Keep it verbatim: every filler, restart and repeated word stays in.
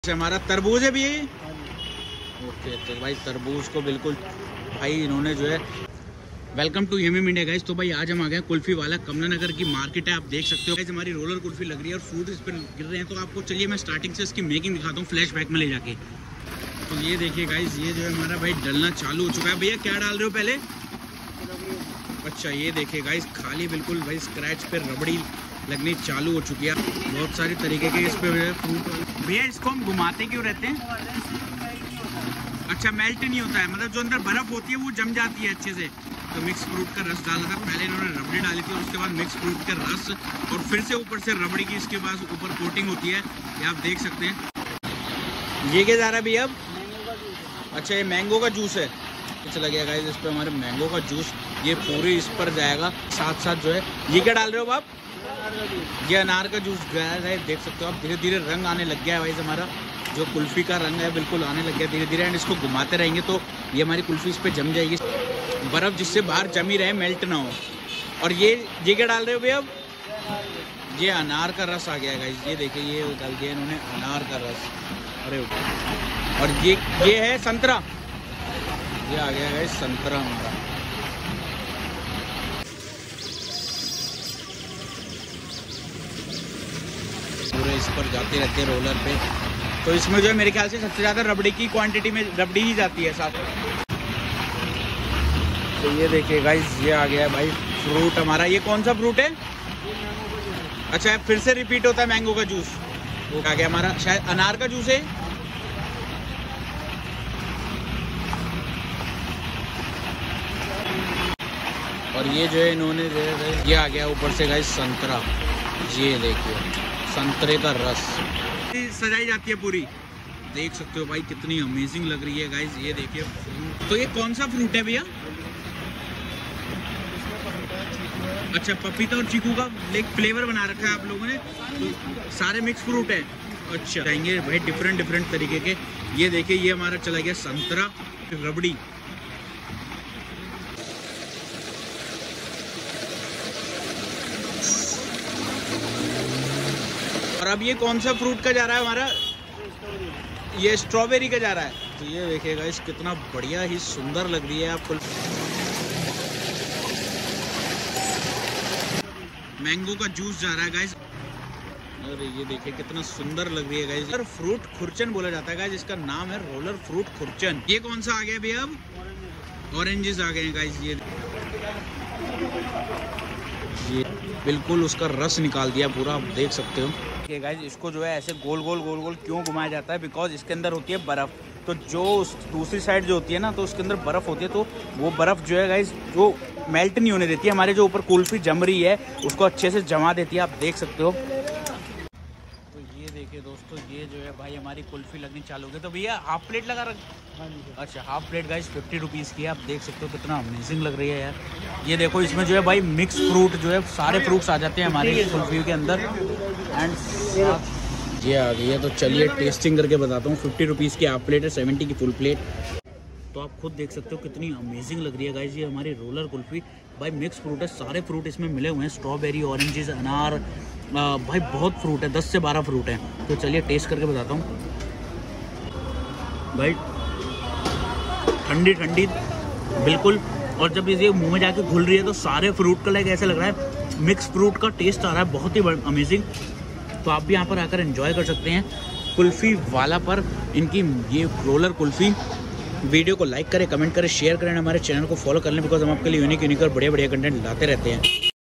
हमारा तरबूज है भी ये। ओके तो भाई तरबूज को बिल्कुल भाई इन्होंने जो है welcome to M M India guys. तो भाई आज हम आ गए कुल्फी वाला, कमला नगर की मार्केट है, आप देख सकते हो गाइस हमारी रोलर कुल्फी लग रही है और फ्रूट इस पर गिर रहे हैं। तो आपको चलिए मैं स्टार्टिंग से इसकी मेकिंग दिखाता हूँ फ्लैश बैक में ले जाके। तो ये देखिए गाइस, ये जो है हमारा भाई डलना चालू हो चुका है। भैया क्या डाल रहे हो पहले? अच्छा ये देखिए गाइस, खाली बिल्कुल भाई स्क्रैच पे रबड़ी लगनी चालू हो चुकी है। बहुत सारे तरीके के इस पे फ्रूट। भैया इसको हम घुमाते क्यों रहते हैं? अच्छा मेल्ट नहीं होता है, मतलब जो अंदर बर्फ होती है वो जम जाती है अच्छे से। तो मिक्स फ्रूट का रस डाला था, पहले इन्होंने रबड़ी डाली थी और उसके बाद मिक्स फ्रूट का रस और फिर से ऊपर से रबड़ी की इसके बाद ऊपर कोटिंग होती है, ये आप देख सकते हैं। ये क्या जा रहा है भैया अब? अच्छा ये मैंगो का जूस है। चला गया गाइस इस पर हमारे मैंगो का जूस, ये पूरी इस पर जाएगा। साथ साथ जो है ये क्या डाल रहे हो आप? ये अनार का जूस गया है, देख सकते हो आप। धीरे धीरे रंग आने लग गया है भाई, हमारा जो कुल्फी का रंग है बिल्कुल आने लग गया धीरे धीरे। एंड इसको घुमाते रहेंगे तो ये हमारी कुल्फी इस पर जम जाएगी, बर्फ जिससे बाहर जमी रहे, मेल्ट ना हो। और ये ये क्या डाल रहे हो भैया अब? ये अनार का रस आ गया गाइस, ये देखिए ये डाल दिया इन्होंने अनार का रस। अरे और ये ये है संतरा, ये आ गया है संतरा हमारा। पूरे इस पर जाते रहते हैं रोलर पे। तो इसमें जो है मेरे ख्याल से सबसे ज़्यादा रबड़ी की क्वांटिटी में रबड़ी ही जाती है साथ में। तो ये देखिए गाइस, ये आ गया है भाई फ्रूट हमारा। ये कौन सा फ्रूट है? अच्छा फिर से रिपीट होता है मैंगो का जूस। वो आ गया हमारा, शायद अनार का जूस है। और ये जो है इन्होंने जो है ये आ गया ऊपर से गाइस संतरा, ये देखिए संतरे का रस सजाई जाती है पूरी, देख सकते हो भाई कितनी अमेजिंग लग रही है गाइस। ये देखिए तो ये कौन सा फ्रूट है भैया? अच्छा पपीता और चीकू का एक फ्लेवर बना रखा है आप लोगों ने, तो सारे मिक्स फ्रूट है। अच्छा जाएंगे भाई डिफरेंट डिफरेंट तरीके के। ये देखिए ये हमारा चला गया संतरा, रबड़ी। और अब ये कौन सा फ्रूट का जा रहा है हमारा? ये स्ट्रॉबेरी का जा रहा है। तो ये देखिएगा इस कितना बढ़िया ही सुंदर लग रही है आपको। मैंगो का जूस जा रहा है गाइस। और ये देखिए कितना सुंदर लग रही है गाइस। रोलर फ्रूट खुरचन बोला जाता है गाइस, इसका नाम है रोलर फ्रूट खुरचन। ये कौन सा आ गया भैया अब? ऑरेंजेस आ गए हैं गाइस। ये ये बिल्कुल उसका रस निकाल दिया पूरा, आप देख सकते हो। गाइस इसको जो है ऐसे गोल गोल गोल गोल क्यों घुमाया जाता है? बिकॉज इसके अंदर होती है बर्फ। तो जो उस दूसरी साइड जो होती है ना, तो उसके अंदर बर्फ होती है, तो वो बर्फ जो है गाइस जो मेल्ट नहीं होने देती है, हमारे जो ऊपर कुल्फी जम रही है उसको अच्छे से जमा देती है, आप देख सकते हो। तो ये देखिए दोस्तों, ये जो है भाई हमारी कुल्फी लगनी चालू हो गई। तो भैया हाफ प्लेट लगा रख। अच्छा half plate guys fifty rupees की है, आप देख सकते हो कितना अमेजिंग लग रही है यार। ये देखो इसमें जो है भाई मिक्स फ्रूट जो है सारे फ्रूट्स आ जाते हैं हमारे कुल्फी के अंदर। एंड ये आ गई है, तो चलिए टेस्टिंग करके बताता हूँ। फिफ्टी रुपीज़ की हाफ प्लेट है, सेवेंटी की फुल प्लेट। तो आप खुद देख सकते हो कितनी अमेजिंग लग रही है गाइस ये हमारी रोलर कुल्फी। भाई मिक्स फ्रूट है, सारे फ्रूट इसमें मिले हुए हैं, स्ट्रॉबेरी, ऑरेंजेस, अनार, आ, भाई बहुत फ्रूट है, दस से बारह फ्रूट हैं। तो चलिए टेस्ट करके बताता हूँ भाई। ठंडी ठंडी बिल्कुल, और जब ये मुंह में जाके घुल रही है तो सारे फ्रूट का लाइक ऐसा लग रहा है मिक्स फ्रूट का टेस्ट आ रहा है, बहुत ही अमेजिंग। तो आप भी यहाँ पर आकर एंजॉय कर सकते हैं कुल्फ़ी वाला पर इनकी ये रोलर कुल्फ़ी। वीडियो को लाइक करें, कमेंट करें, शेयर करें, हमारे चैनल को फॉलो कर लें, बिकॉज हम आपके लिए यूनिक यूनिक और बढ़िया बढ़िया कंटेंट लाते रहते हैं।